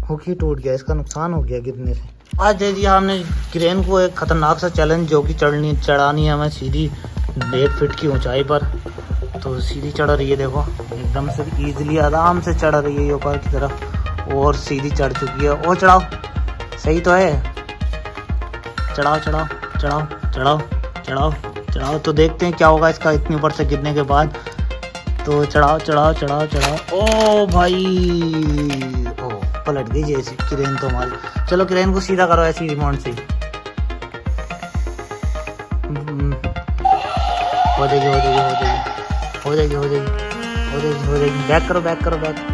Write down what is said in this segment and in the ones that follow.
Hook ही टूट गया, इसका नुकसान हो गया गिरने से। आज दे दिया हमने क्रेन को एक खतरनाक सा चैलेंज, जो कि चढ़ानी है हमें सीधी 1 फीट की ऊंचाई पर। तो सीधी चढ़ रही है, देखो एकदम से इजीली आराम से चढ़ रही है ये ऊपर की तरफ, और सीधी चढ़ चुकी है। और चढ़ाओ, सही तो है, चढ़ाओ चढ़ाओ चढ़ाओ चढ़ाओ चढ़ाओ चढ़ाओ। तो देखते हैं क्या होगा इसका इतनी ऊपर से गिरने के बाद। तो चढ़ाओ चढ़ाओ चढ़ाओ चढ़ाओ। ओ भाई, ओ पलट गई जैसे क्रेन तो हमारी। चलो क्रेन को सीधा करो ऐसी रिमोट से। हो जाएगी हो जाएगी हो जाएगी हो जाएगी हो जाएगी हो जाएगी हो जाएगी। बैक करो बैक करो बैक।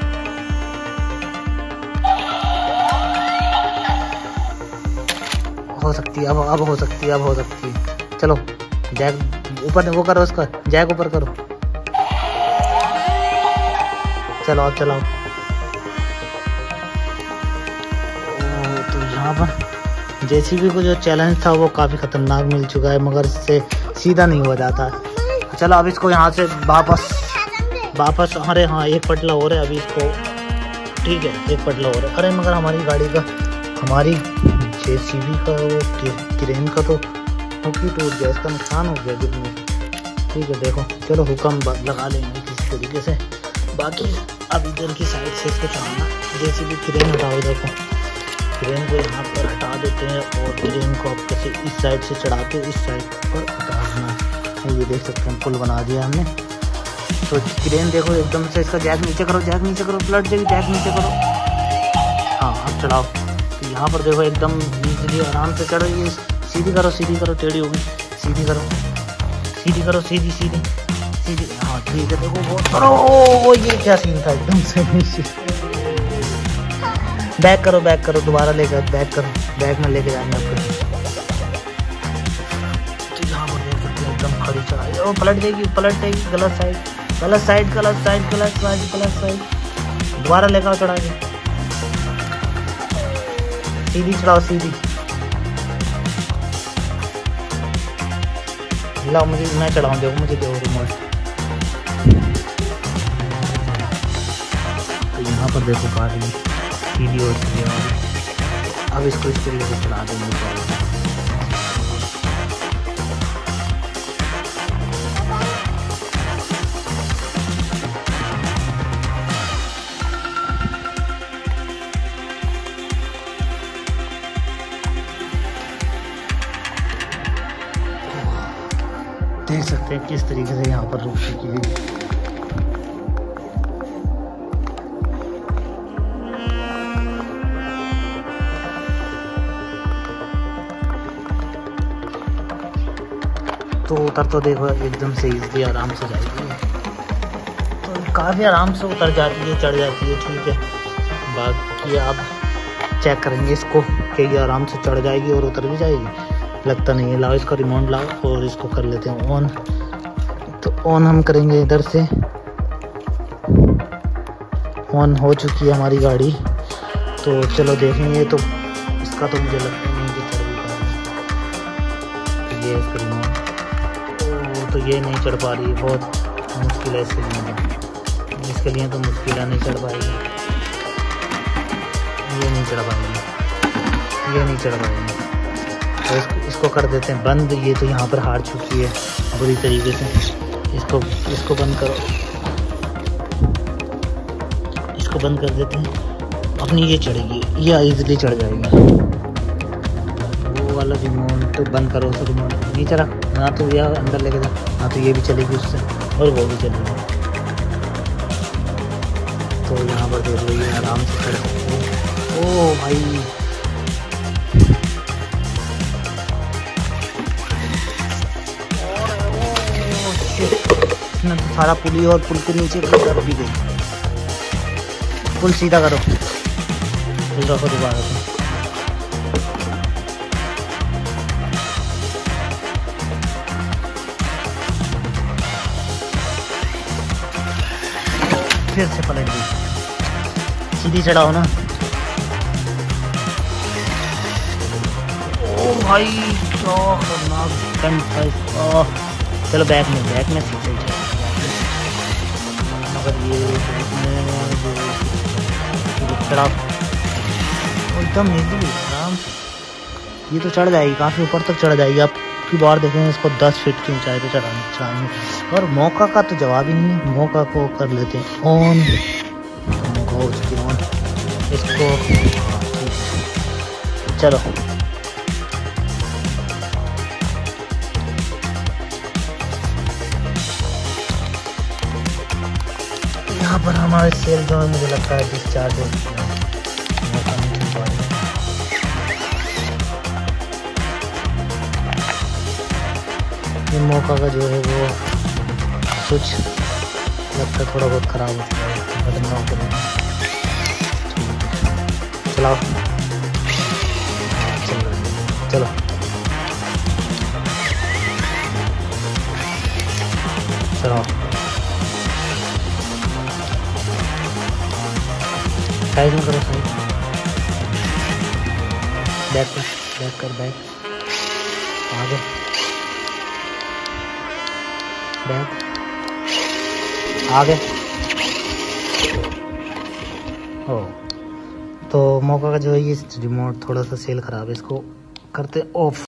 हो सकती है, अब हो सकती है, अब हो सकती है। चलो जैक ऊपर वो करो, उसका जैक ऊपर करो। चलो अब चलाओ। तो यहाँ पर जेसीबी को जो चैलेंज था वो काफ़ी ख़तरनाक मिल चुका है, मगर इससे सीधा नहीं हो जाता। चलो अब इसको यहाँ से वापस अरे हाँ, एक पटला हो रहा है अभी इसको, ठीक है एक पटला हो रहा है। अरे मगर हमारी गाड़ी का, हमारी जेसीबी का वो क्रेन का तो हुक ही टूट गया, इसका नुकसान हो गया गिरने से। ठीक है देखो, चलो हुक्म लगा लेंगे किसी तरीके से। बाकी अब इधर की साइड से इसको चलाना, जेसीबी क्रेन हटाओ। देखो क्रेन को यहाँ पर हटा देते हैं और क्रेन को अब कैसे इस साइड से चढ़ा के इस साइड पर उतारना है। ये देख सकते हैं पुल बना दिया हमने। तो क्रेन देखो एकदम से इसका जैक नीचे करो, जैक नीचे करो, पलट जाएगी, जैक नीचे करो। हाँ अब चढ़ाओ। तो यहाँ पर देखो एकदम इजीली आराम से चढ़ रही है। सीधी करो टेढ़ी होगी, सीधी करो सीधी सीधी सीधी। हाँ ठीक है देखो वो करो। ओ ये क्या सीन था, एकदम से बैक करो दोबारा लेकर बैक करो, बैक में लेके जाएंगे आपको। तो यहाँ पर देख सकते हैं एकदम खड़ी चढ़ाई, ओ पलट जाएगी गलत साइड। दोबारा लेकर चढ़ा के सीधी चढ़ाओ, सीधी। लाओ मुझे, मैं चढ़ाऊँ, देखो मुझे दो रिमोट। तो यहाँ पर देखो गाड़ी सीधी हो चुकी है। अब इसको इस तरीके से चला देंगे। देख सकते हैं किस तरीके से यहाँ पर रुक चुकी है। तो उतर तो देखो एकदम से इजीली आराम से जाएगी, तो काफ़ी आराम से उतर जाती है, चढ़ जाती है। ठीक है, बाकी आप चेक करेंगे इसको कि ये आराम से चढ़ जाएगी और उतर भी जाएगी, लगता नहीं है। लाओ इसका रिमोट लाओ और इसको कर लेते हैं ऑन। तो ऑन हम करेंगे इधर से, ऑन हो चुकी है हमारी गाड़ी। तो चलो देखेंगे। तो इसका तो मुझे लगता नहीं कि चढ़ भी पाएगी। ये इसका रिमोट तो ये नहीं चढ़ पा रही है, बहुत मुश्किल है इसके लिए तो मुश्किल है, नहीं चढ़ पाएगी, ये नहीं चढ़ पाएगी। तो इसको कर देते हैं बंद। ये तो यहाँ पर हार चुकी है बुरी तरीके से। इसको बंद करो, इसको बंद कर देते हैं। अपनी ये चढ़ेगी, ये इजीली चढ़ जाएगी। वो वाला रिमोट तो बंद करो, उस रिमोट नीचे रख ना, तो यह अंदर लेके जा। हाँ तो ये भी चलेगी उससे और वो भी चलेगी। तो यहाँ पर देख लो ये आराम से चढ़ सकते हो। ओ भाई इसने तो सारा पुली और पुल के नीचे कर भी गई। पुल सीधा करो, पुल रखो दोबारा से। फिर से पलट गई, सीधी चढ़ाओ ना। ओ भाई क्या खतरनाक। चलो बैक में सीधे मगर ये चढ़ाओ एकदम इजीली आराम से ये तो चढ़ जाएगी, काफ़ी ऊपर तक चढ़ जाएगी। आप की बार देखेंगे इसको 10 फीट की ऊंचाई पे चढ़ाएंगे। और मौका का तो जवाब ही नहीं है। मौका को कर लेते हैं ऑन, इसको चलो यहाँ पर हमारे सेल जो है मुझे लगता है डिस्चार्ज हो चुकी है। ये मौका का जो है वो स्विच लगता है थोड़ा बहुत ख़राब हो चुका है, बटन ऑफ करेंगे। चलाओ चलो चलो साइड में करो, साइड बैक कर बैक आगे बैक आगे। हो तो मौका का जो है ये रिमोट थोड़ा सा सेल ख़राब है, इसको करते ऑफ।